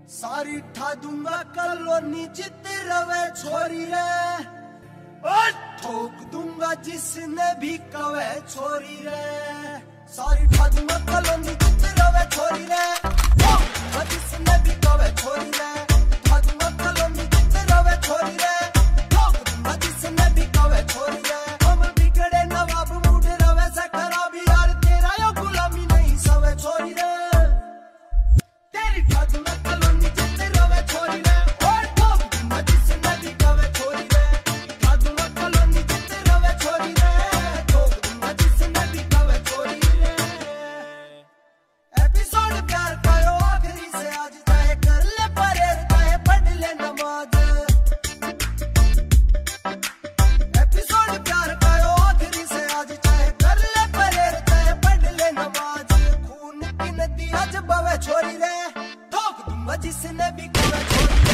सारी ठा दूंगा कॉलोनी जित रवे छोरी रे, और ठोक दूंगा जिसने भी कवे छोरी रे। सारी ठा दूंगा कॉलोनी जित रवे छोरी रे, ठोक दूंगा जिसने भी कवे छोरी रे। ठा दूंगा कॉलोनी जित रवे छोरी रे, ठोक दूंगा जिसने भी कवे छोरी रे। हम बिगड़े नवाब मूड रवे से खराबी यार, तेरा यो गुलामी नहीं सवे छोरी रे। तेरी ठा दूंगा कॉलोनी जित रवे छोरी रे, और ठोक दूंगा जिसने भी कवे छोरी रे। ठा दूंगा कॉलोनी जित रवे छोरी रे, ठोक दूंगा जिसने भी कवे छोरी रे। एपिसोड प्यार का यो आखिरी से आज, चाहे कर ले परेड चाहे पढ़ ले नमाज। एपिसोड प्यार का यो आखिरी से आज, चाहे कर ले परेड चाहे पढ़ ले नमाज। खून की नदी आज बवे छोरी रे, ठोक दूंगा जिसने भी कवे छोरी।